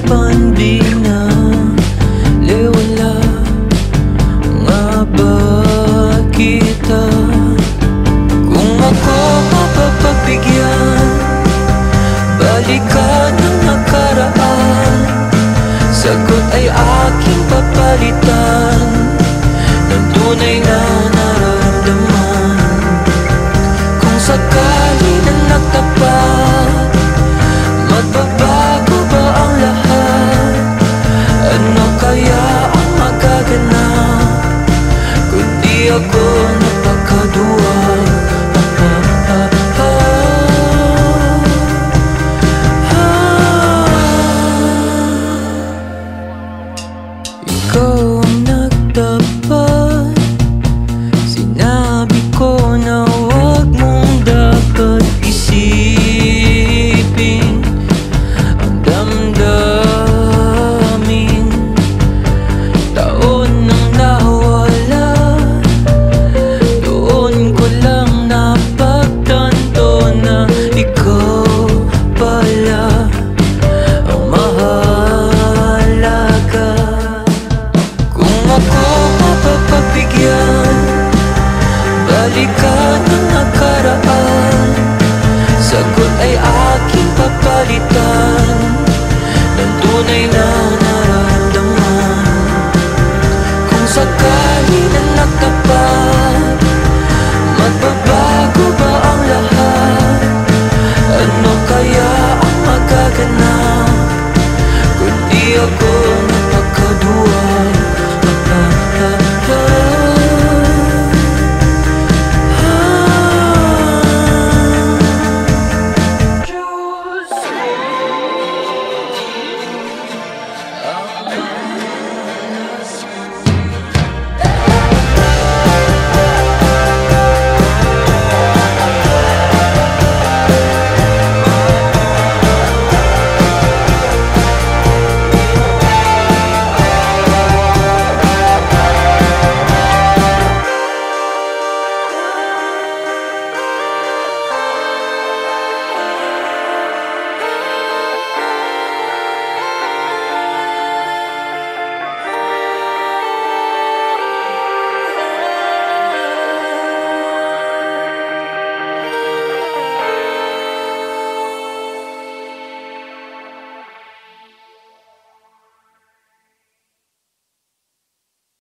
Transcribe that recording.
pinaliwala nga ba kita? Kung ako mapapagbigyan, balikan ang nakaraan. Sagot ay aking papalitan ng tunay na nararamdaman. Kung sakali na nagtapat, magbabago ba ang lahat? Ano kaya ang magaganap kung di ako napakaduwag? Ikaw ang nagtapat, sinabi ko na huwag mong dapat isipin ang damdamin. Taon nang nawala, doon ko lang napagtanto na ikaw pala ang mahalaga. Kung ako mapapagbigyan, balikan ang nakaraan. Sagot ay aking papalitan ng tunay na nararamdaman. Kung sakali na nagtapat, magbabago ba ang lahat? Ano kaya ang magaganap kung di ako